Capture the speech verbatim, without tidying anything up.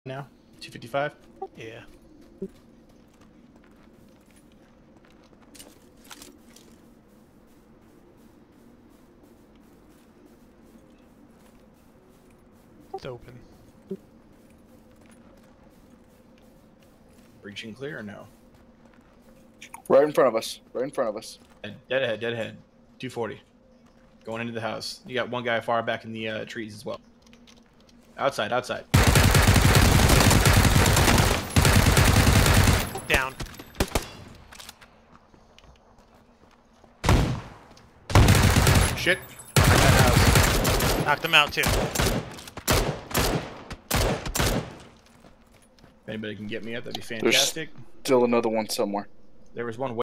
now? two fifty-five? Yeah. It's open. Breaching clear or no? Right in front of us. Right in front of us. Dead ahead, dead ahead. two forty. Going into the house. You got one guy far back in the uh, trees as well. Outside, outside. Down. Shit. That house. Knocked him out too. If anybody can get me up, that'd be fantastic. There's still another one somewhere. There was one